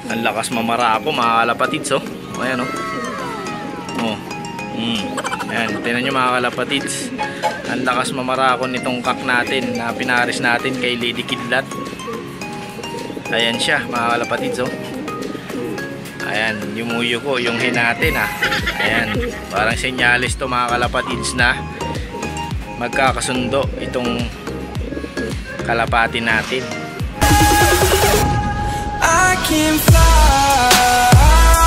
Ang lakas mamara ako mga kalapatids, oh. Ayan, oh. Oh. Ayan, tingnan nyo mga kalapatids. Ang lakas mamara ako nitong kak natin na pinaris natin kay Lady Kidlat. Ayan siya mga kalapatids, oh. Ayan, yumuyo ko yung hen natin, ah. Ayan, parang senyalis to mga kalapatids na magkakasundo itong kalapati natin. I can fly.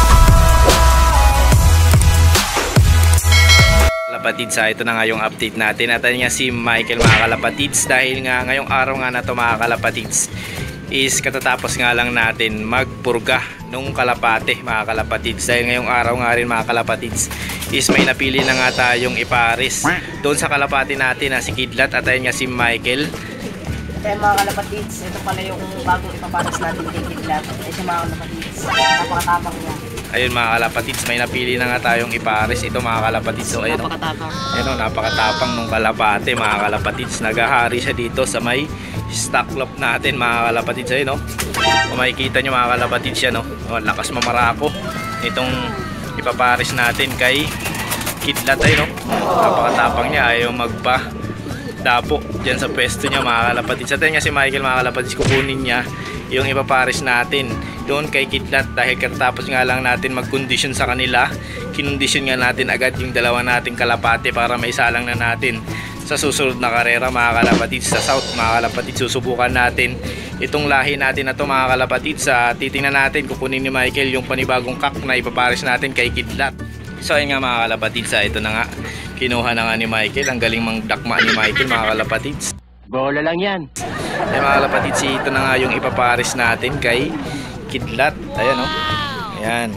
Kalapatids, ito na nga yung update natin. At nga si Michael mga kalapatids, dahil nga ngayong araw nga na to mga kalapatids is katatapos nga lang natin magpurga nung kalapate mga kalapatids. Dahil ngayong araw nga rin mga kalapatids is may napili na nga tayong iparis doon sa kalapate natin na si Kidlat. At nga si Michael. Kaya mga kalapatids, ito pala yung bagong ipaparis natin kay Kidlat. Ito mga kalapatids, napakatapang niya. Ayun mga kalapatids, may napili na nga tayong iparis. Ito mga kalapatids, so ayun, napakatapang. Ayun, napakatapang nung kalapate mga kalapatids. Nagahari siya dito sa may stock lot natin mga kalapatids. Ayun, no? Kung makikita nyo mga kalapatids siya, no? Oh, lakas mamarako itong ipaparis natin kay Kidlat. Ayun, no? Napakatapang niya, ayaw magpa dapo dyan sa pwesto niya mga kalapatids. At nga si Michael mga kalapatids, kukunin niya yung ipaparis natin doon kay Kidlat. Dahil katapos nga lang natin mag-condition sa kanila, kinondisyon nga natin agad yung dalawa nating kalapate para maisalang na natin sa susunod na karera mga kalapatids sa South mga kalapatids. Susubukan natin itong lahi natin na to mga kalapatids. Titingnan natin, kukunin ni Michael yung panibagong kak na ipaparis natin kay Kidlat. So ayun nga mga kalapatids, ito na nga, kinuha na nga ni Michael. Ang galing mangdakma ni Michael mga kalapatids. Bola lang yan. Ay mga kalapatids, ito na nga yung ipaparis natin kay Kidlat. Ayan, oh. Ayan.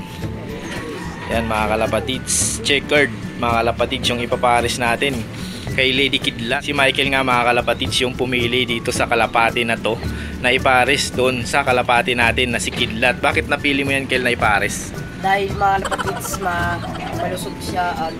Ayan mga kalapatids, checkered mga kalapatids yung ipaparis natin kay Lady Kidlat. Si Michael nga mga kalapatids yung pumili dito sa kalapati na to na iparis doon sa kalapati natin na si Kidlat. Bakit napili mo yan, Kel, na iparis? Dahil mga kalapatids, malusog siya at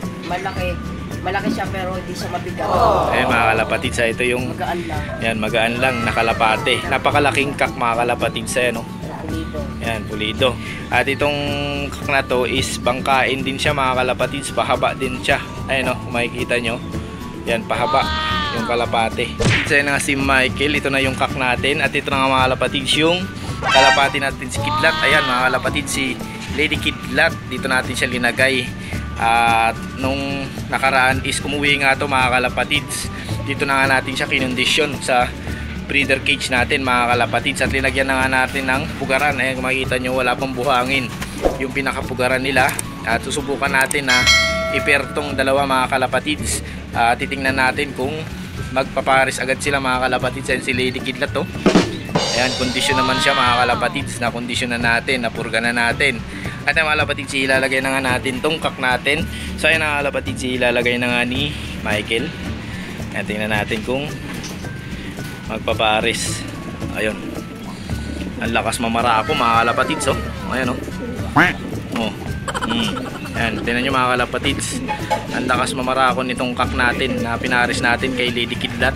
malaki siya pero hindi siya mabigat. Ayan mga kalapatids, ito yung magaan lang. Yan, magaan lang na kalapate. Napakalaking kak mga kalapatids, ayan, oh. Pulido. Yan, pulido. At itong kak na to is bangkain din siya mga kalapatids. Pahaba din siya. Ayan, oh, makikita nyo. Yan, pahaba yung kalapate. Isa na si Michael. Ito na yung kak natin. At ito na nga mga kalapatids yung kalapate natin si Kidlat. Ayan mga kalapatids, si Lady Kidlat. Dito natin siya linagay. At nung nakaraan is umuwi nga to mga kalapatids. Dito na nga natin siya kinondisyon sa breeder cage natin mga kalapatids. At linagyan na nga natin ng pugaran. Ayan, kung makikita nyo, wala pang buhangin yung pinakapugaran nila. At susubukan natin na ipertong dalawa mga kalapatids. Titingnan natin kung magpaparis agad sila mga kalapatids. Ayan si Lady Kidlat to. Ayan, kondisyon naman siya mga kalapatids. Na kondisyon na natin, napurga na natin. At mga kalapatids, ilalagay na nga natin tong kak natin. So ayan mga kalapatids, ilalagay na nga ni Michael. Ayan, tingnan natin kung magpaparis. Ayun, ang lakas mamara ako mga kalapatids, oh. Ayan, oh. Oh. Ayan, tingnan nyo mga kalapatids, ang lakas mamara ako nitong kak natin na pinaris natin kay Lady Kidlat.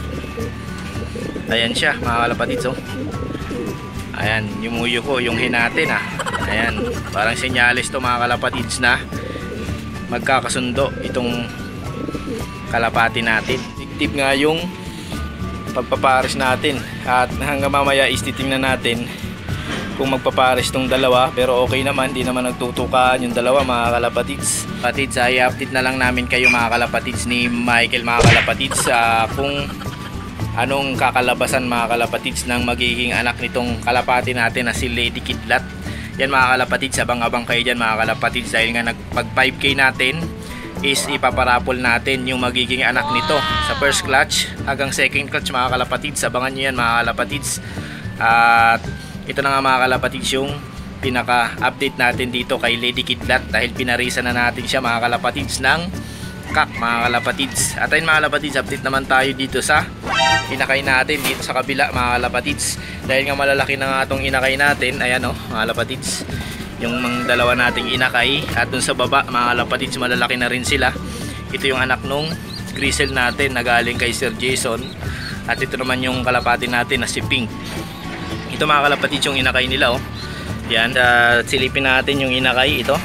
Ayan siya mga kalapatids, oh. Ayan, yumuyo ko yung hen natin, ah. Ayan, parang senyalis to mga kalapatids na magkakasundo itong kalapati natin. Tip nga yung pagpaparis natin. At hanggang mamaya is titingnan natin kung magpaparis tong dalawa. Pero okay naman, di naman nagtutukaan yung dalawa mga kalapatids. Kalapatids, i-update na lang namin kayo mga kalapatids ni Michael mga kalapatids kung anong kakalabasan mga kalapatids ng magiging anak nitong kalapati natin na si Lady Kidlat. Yan mga kalapatids, abang-abang kayo dyan mga kalapatids. Dahil nga pag 5K natin is ipaparapol natin yung magiging anak nito sa first clutch hanggang second clutch mga kalapatids. Abangan nyo yan mga kalapatids. At ito na nga mga kalapatids yung pinaka-update natin dito kay Lady Kidlat. Dahil pinarisa na natin siya mga kalapatids ng kak mga kalapatids. At ayun mga kalapatids, update naman tayo dito sa inakay natin dito sa kabila mga kalapatids. Dahil nga malalaki na nga itong inakay natin. Ayan, oh mga kalapatids, yung mga dalawa nating inakay. At dun sa baba mga kalapatids, malalaki na rin sila. Ito yung anak nung grizzle natin na galing kay Sir Jason. At ito naman yung kalapati natin na si Pink. Ito mga kalapatids yung inakay nila, oh. Yan, silipin natin yung inakay ito.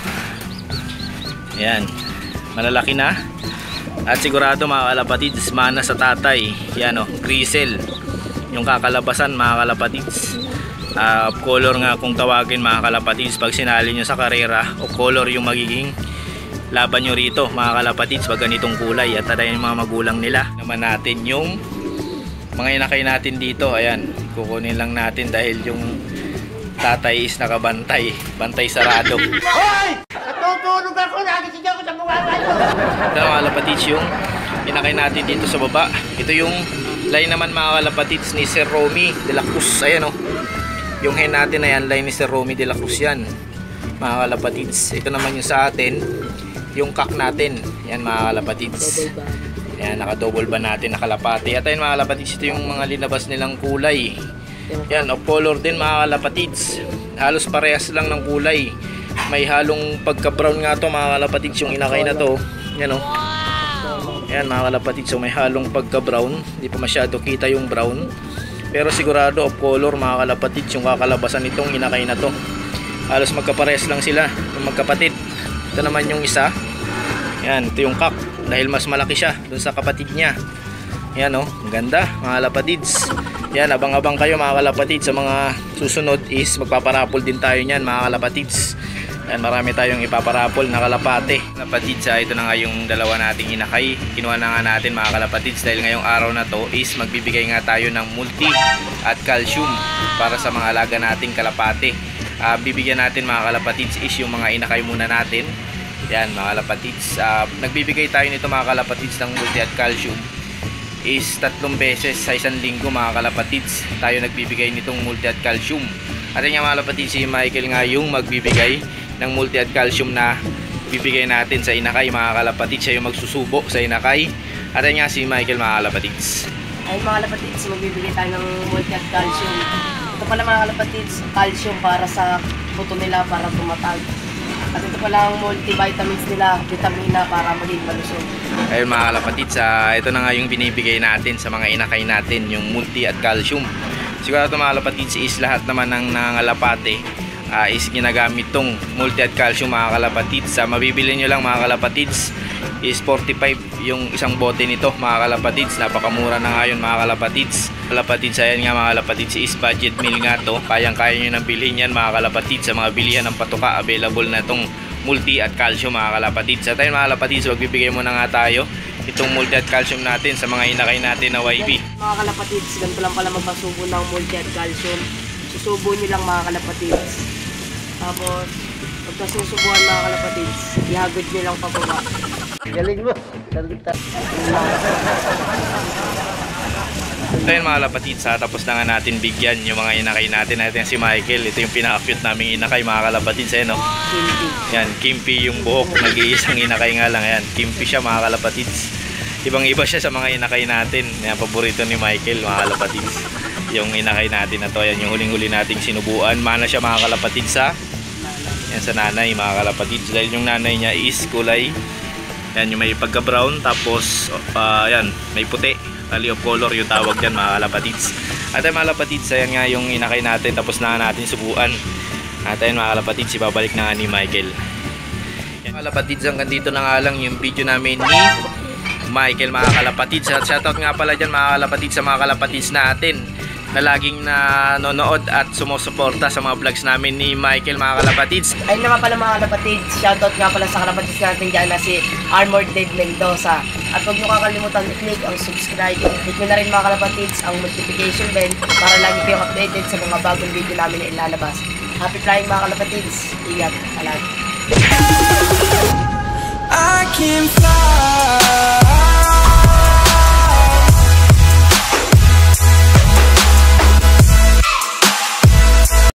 Yan, malalaki na. At sigurado mga kalapatids, mana sa tatay. Yan o, grisel yung kakalabasan mga kalapatids. Color nga kung tawagin mga kalapatids pag sinali nyo sa karera, o color yung magiging laban nyo rito mga kalapatids pag ganitong kulay. At tadayan yung mga magulang nila. Naman natin yung mga inakay natin dito. Ayan, kukunin lang natin dahil yung tatay is nakabantay, bantay sarado. Hoy! Natutulog ako, nagising ako sa mga kayo. Ito mga kalapatids yung inakay natin dito sa baba. Ito yung line naman mga kalapatids ni Sir Romy de la Cruz. Ayan o, yung hen natin na yan, line ni Sir Romy de la Cruz yan mga kalapatids. Ito naman yung sa atin, yung cock natin. Yan mga kalapatids. Yan, naka-double ba natin, nakalapati. At ayun mga kalapatids, ito yung mga linabas nilang kulay. Yan, of color din mga kalapatids. Halos parehas lang ng kulay. May halong pagka-brown nga to mga kalapatids yung inakay na to. Yan o. Yan mga kalapatids, so may halong pagka-brown. Hindi pa masyado kita yung brown. Pero sigurado of color mga kalapatids yung kakalabasan nitong inakay na to. Halos magkaparehas lang sila, yung magkapatid. Ito naman yung isa. Yan, ito yung cock. Dahil mas malaki siya dun sa kapatid niya. Yan o, ang ganda mga kalapatids. Yan, abang-abang kayo mga kalapatids. Sa mga susunod is magpaparapol din tayo niyan mga kalapatids. Yan, marami tayong ipaparapol na kalapate. Kalapatids, ito na nga yung dalawa nating inakay. Kinuha na nga natin mga kalapatids dahil ngayong araw na to is magbibigay nga tayo ng multi at calcium para sa mga alaga nating kalapate. Bibigyan natin mga kalapatids is yung mga inakay muna natin. Yan mga kalapatids, nagbibigay tayo nito mga kalapatids ng multi at calcium is 3 beses sa isang linggo mga kalapatids. Tayo nagbibigay nitong multi at calcium. At yung mga kalapatids, si Michael nga yung magbibigay ng multi at calcium na bibigay natin sa inakay mga kalapatids. Siya yung magsusubo sa inakay. At yung nga si Michael mga kalapatids. Ay mga kalapatids, magbibigay tayo ng multi at calcium. Ito pala mga kalapatids, calcium para sa buto nila para tumatag. At ito pala ang multivitamins nila, vitamina para maging malusog. Ayun mga kalapatids, ito na nga yung binibigay natin sa mga inakay natin, yung multi at calcium. Sigurado mga kalapatids is lahat naman ng nangangalapate is ginagamit tong multi at calcium mga kalapatids. Mabibili nyo lang mga kalapatids is 45 yung isang bote nito mga kalapatids. Napakamura na nga yun mga kalapatids. Kalapatids, ayan nga mga kalapatids, is budget meal nga to. Kayang-kaya nyo nang bilhin yan mga kalapatids sa mga bilihan ng patuka. Available na tong multi at calcium mga kalapatids. At ayun mga kalapatids, magbibigay muna nga tayo itong multi at calcium natin sa mga inakay natin na YB. Mga kalapatids, ganito lang pala magpasubo ng multi at calcium. Susubo nyo lang mga kalapatids. Tapos, pagka susubuan mga kalapatids, ihagod nyo lang pababa. Galing mo. Salita. Ito yun mga kalapatids, tapos na nga natin bigyan yung mga inakay natin. Ito yung si Michael, ito yung pinaka-cute naming inakay mga kalapatids. Ayan, no? Kimpi. Yan, Kimpi yung buhok, nag-iisang inakay nga lang. Ayan, Kimpi siya mga kalapatids. Ibang iba siya sa mga inakay natin. Yan, paborito ni Michael mga kalapatids, yung inakay natin na to. Yan yung huling-huli nating sinubuan. Mana siya mga kalapatids yan sa nanay mga kalapatids, dahil yung nanay niya is kulay, yan yung may pagka-brown, tapos yan, may puti, tali of color yung tawag dyan mga kalapatids. At ayun mga kalapatids, ayan nga yung inakay natin, tapos na natin subuan. At ayun mga kalapatids, ibabalik na nga ni Michael. Yan mga kalapatids, hanggang dito na nga lang yung video namin ni Michael mga kalapatids. At shoutout nga pala dyan mga kalapatids sa mga kalapatids natin na laging nanonood at sumusuporta sa mga vlogs namin ni Michael mga kalapatids. Ayun naman pala mga kalapatids, shoutout nga pala sa kalapatids natin dyan na si Armored Dave Mendoza. At huwag nyo kakalimutan i-click ang subscribe. Click nyo na rin mga kalapatids ang notification bell para lagi kayong updated sa mga bagong video namin na ilalabas. Happy flying mga kalapatids. Ingat. Palagi. I can fly.